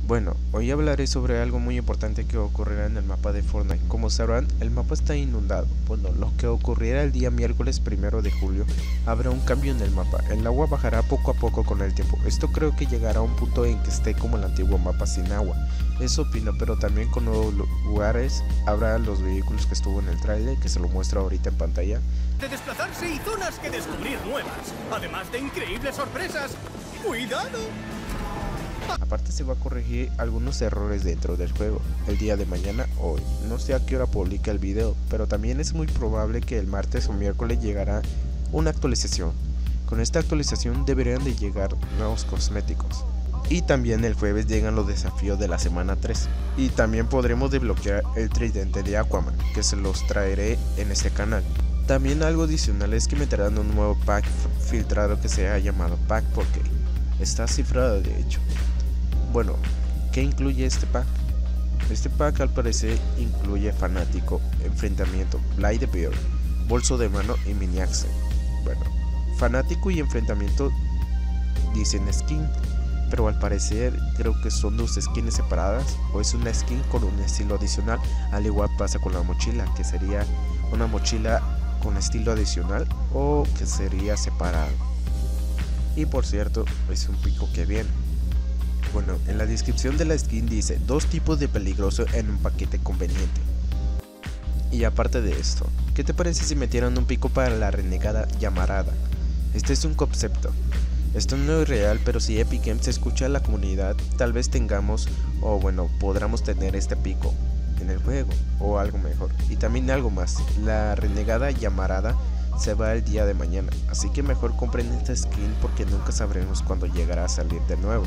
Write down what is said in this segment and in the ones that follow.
Bueno, hoy hablaré sobre algo muy importante que ocurrirá en el mapa de Fortnite. Como sabrán, el mapa está inundado. Bueno, lo que ocurrirá el día miércoles 1 de julio, habrá un cambio en el mapa. El agua bajará poco a poco con el tiempo. Esto creo que llegará a un punto en que esté como el antiguo mapa sin agua. Eso opino, pero también con nuevos lugares. Habrá los vehículos que estuvo en el trailer, que se lo muestro ahorita en pantalla. De desplazarse y zonas que descubrir nuevas, además de increíbles sorpresas. ¡Cuidado! Aparte se va a corregir algunos errores dentro del juego el día de mañana o hoy. No sé a qué hora publica el video, pero también es muy probable que el martes o miércoles llegará una actualización. Con esta actualización deberían de llegar nuevos cosméticos. Y también el jueves llegan los desafíos de la semana 3. Y también podremos desbloquear el tridente de Aquaman, que se los traeré en este canal. También algo adicional es que me traerán un nuevo pack filtrado que se ha llamado Pack porque está cifrado de hecho. Bueno, ¿qué incluye este pack? Este pack al parecer incluye fanático, enfrentamiento, Blade Bear, bolso de mano y mini axe. Bueno, fanático y enfrentamiento dicen skin, pero al parecer creo que son dos skins separadas o es una skin con un estilo adicional. Al igual pasa con la mochila, que sería una mochila con estilo adicional o que sería separado. Y por cierto, es un pico que viene. Bueno, en la descripción de la skin dice 2 tipos de peligroso en un paquete conveniente. Y aparte de esto, ¿qué te parece si metieran un pico para la renegada llamarada? Este es un concepto. Esto no es real, pero si Epic Games se escucha a la comunidad, tal vez tengamos, o bueno, podamos tener este pico en el juego, o algo mejor. Y también algo más, la renegada llamarada se va el día de mañana, así que mejor compren esta skin porque nunca sabremos cuándo llegará a salir de nuevo.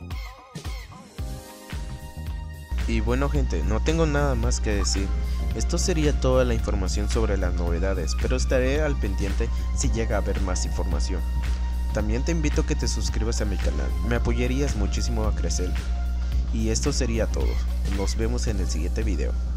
Y bueno gente, no tengo nada más que decir. Esto sería toda la información sobre las novedades, pero estaré al pendiente si llega a haber más información. También te invito a que te suscribas a mi canal, me apoyarías muchísimo a crecer. Y esto sería todo, nos vemos en el siguiente video.